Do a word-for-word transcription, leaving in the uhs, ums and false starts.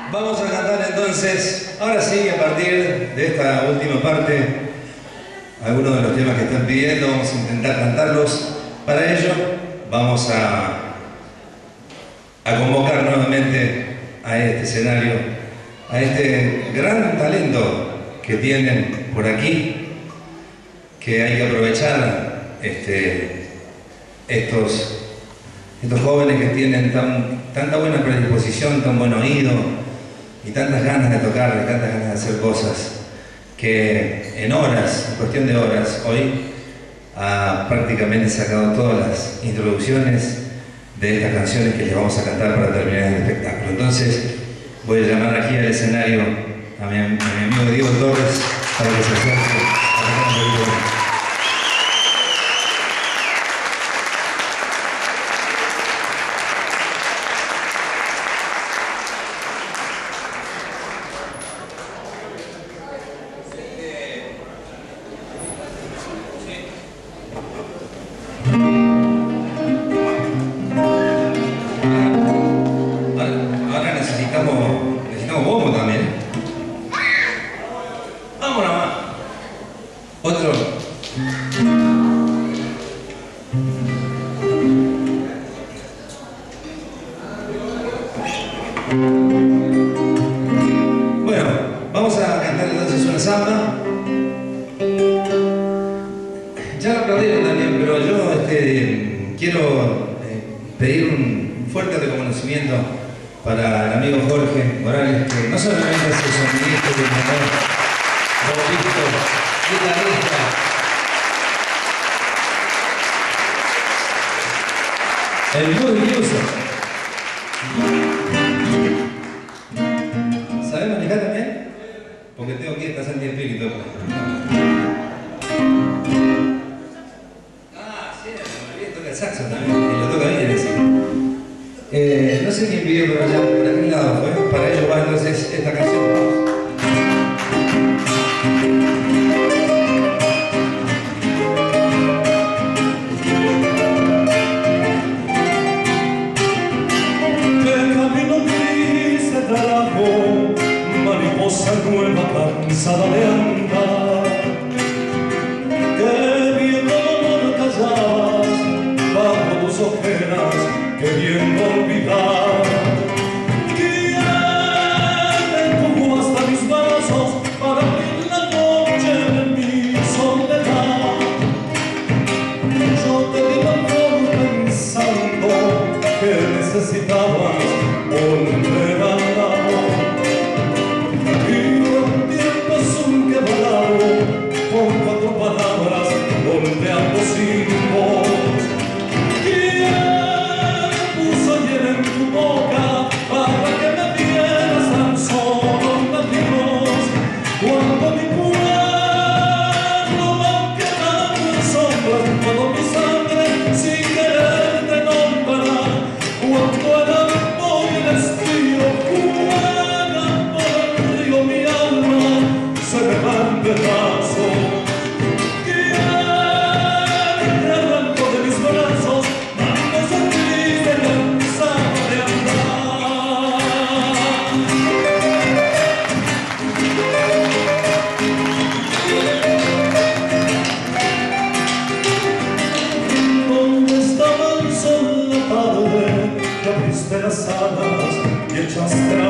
Vamos a cantar entonces, ahora sí, a partir de esta última parte, algunos de los temas que están pidiendo, vamos a intentar cantarlos. Para ello, vamos a, a convocar nuevamente a este escenario, a este gran talento que tienen por aquí, que hay que aprovechar este, estos, estos jóvenes que tienen tan, tanta buena predisposición, tan buen oído, y tantas ganas de tocar, y tantas ganas de hacer cosas, que en horas, en cuestión de horas, hoy ha prácticamente sacado todas las introducciones de estas canciones que les vamos a cantar para terminar el espectáculo. Entonces voy a llamar aquí al escenario a mi, a mi amigo Diego Torres para que se acerque a cantar un poquito. Ahora necesitamos, necesitamos bombo también. Vamos nomás. Otro. Bueno, vamos a cantar entonces una samba. Ya lo aplaudieron también, pero yo este, quiero eh, pedir un fuerte reconocimiento para el amigo Jorge Morales, que no solamente es el sonidista, el vocalista, guitarrista, el blues incluso. ¿Sabes manejar también? Porque tengo que ir a Santi Espíritu. El saxo también, y lo toca bien ese. Eh, no sé quién pidió, pero ya por aquel lado fue. Para ello va entonces esta canción. El camino gris de trabajo, mariposa nueva cansada de andar, que viendo no callabas bajo tus ojeras, queriendo olvidar. ¿Quién te empujó hasta mis brazos para abrir la noche de mi soledad? Yo te di la flor pensando que necesitabas volver al lado, y un tiempo es un quebrado con cuatro palabras volteando sin voz. En tu boca para que me dieras tan solo un adiós, cuando mi cuerpo va quedando en sombras, cuando mi sangre sin quererte no para, cuando el amor y el estío juegan por el río, mi alma se me va en pedazos. De las alas y echaste